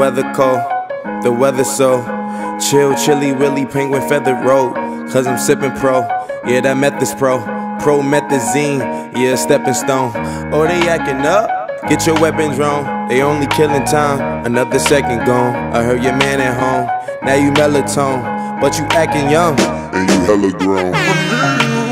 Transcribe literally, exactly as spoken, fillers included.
weather cold, the weather so chill, chilly, willy, penguin feather road. Cause I'm sipping pro, yeah, that meth is pro. Promethazine, yeah, stepping stone. Oh, they acting up? Get your weapons wrong. They only killing time, another second gone. I heard your man at home, now you melatonin, but you acting young and you hella grown.